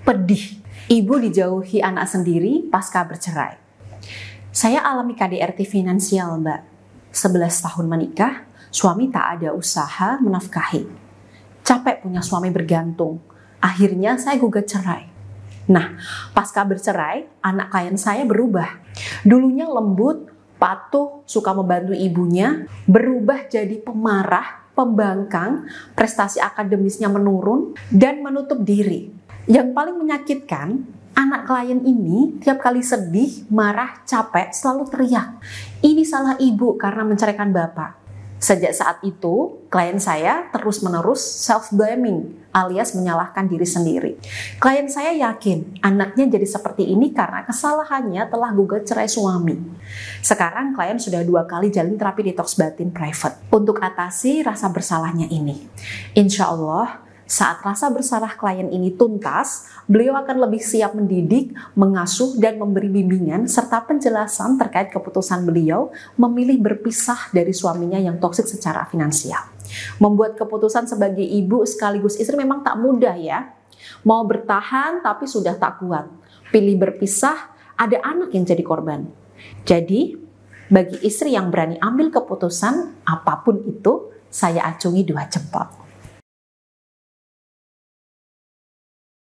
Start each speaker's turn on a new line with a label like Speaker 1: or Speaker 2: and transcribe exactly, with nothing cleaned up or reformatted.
Speaker 1: pedih. Ibu dijauhi anak sendiri pasca bercerai. Saya alami K D R T finansial, Mbak. sebelas tahun menikah, suami tak ada usaha menafkahi. Capek punya suami bergantung. Akhirnya saya gugat cerai. Nah, pasca bercerai, anak klien saya berubah. Dulunya lembut, patuh, suka membantu ibunya, berubah jadi pemarah, pembangkang, prestasi akademisnya menurun, dan menutup diri. Yang paling menyakitkan, anak klien ini tiap kali sedih, marah, capek, selalu teriak. Ini salah ibu karena menceraikan bapak. Sejak saat itu, klien saya terus-menerus self-blaming alias menyalahkan diri sendiri. Klien saya yakin anaknya jadi seperti ini karena kesalahannya telah gugat cerai suami. Sekarang klien sudah dua kali jalin terapi detox batin private untuk atasi rasa bersalahnya ini. Insya Allah, saat rasa bersalah klien ini tuntas, beliau akan lebih siap mendidik, mengasuh, dan memberi bimbingan serta penjelasan terkait keputusan beliau memilih berpisah dari suaminya yang toksik secara finansial. Membuat keputusan sebagai ibu sekaligus istri memang tak mudah ya. Mau bertahan tapi sudah tak kuat. Pilih berpisah, ada anak yang jadi korban. Jadi, bagi istri yang berani ambil keputusan apapun itu, saya acungi dua jempol.